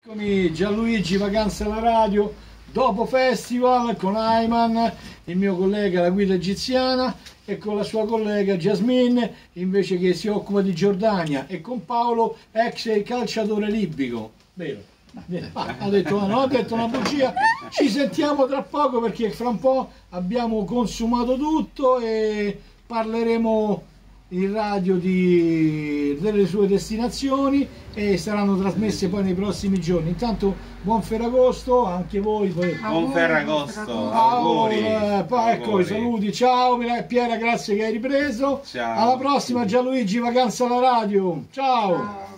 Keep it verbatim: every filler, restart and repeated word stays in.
Eccomi, Gianluigi, Vacanze alla radio, dopo festival con Ayman, il mio collega la guida egiziana, e con la sua collega Jasmine invece che si occupa di Giordania, e con Paolo, ex calciatore libico. Vero? Ah, ha detto, no, ha detto una bugia. Ci sentiamo tra poco perché fra un po' abbiamo consumato tutto e parleremo in radio di, delle sue destinazioni e saranno trasmesse poi nei prossimi giorni. Intanto buon Ferragosto anche voi. Poi. Buon Ferragosto, auguri. auguri. Poi ecco i saluti, ciao Piera, grazie che hai ripreso. Ciao. Alla prossima Gianluigi, Vacanze alla radio, ciao. Ciao.